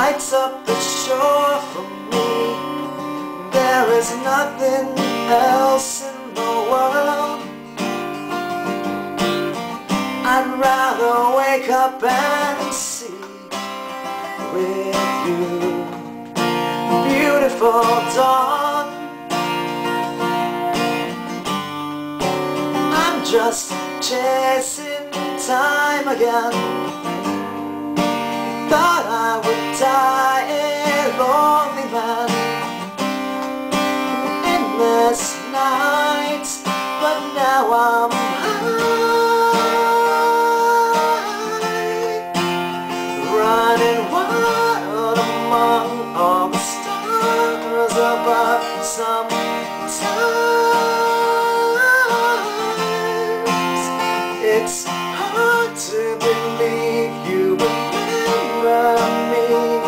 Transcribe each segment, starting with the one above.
lights up the shore for me. There is nothing else in the world. I'd rather wake up and see with you. Beautiful dawn, I'm just chasing time again. Thought I would die a lonely man in this night, but now I'm high, running wild among all the stars above. Sometimes it's hard to believe you remember me.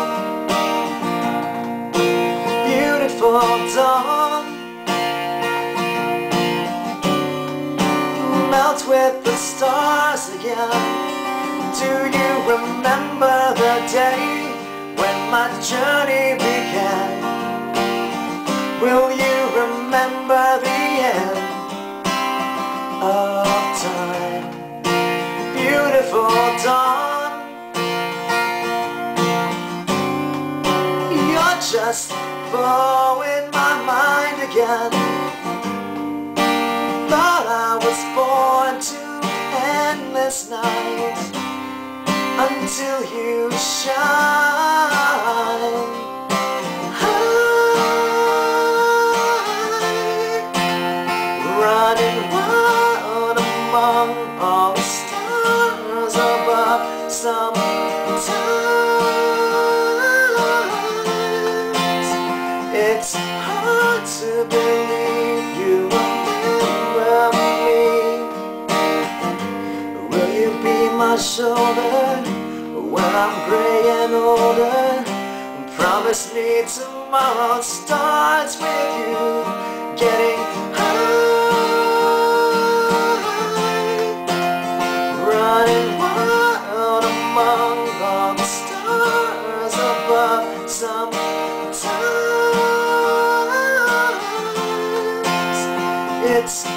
Beautiful dawn, melt with the stars again. Do you remember the day when my journey began? Will you remember the end of time? Beautiful dawn, you're just blowing my mind again. Thought I was born to endless night until you shine. Running wild among all the stars above. Sometimes it's hard to believe you remember me. Will you be my shoulder when I'm gray and older? Promise me tomorrow starts with you getting high. Running wild among all the stars above. Sometimes it's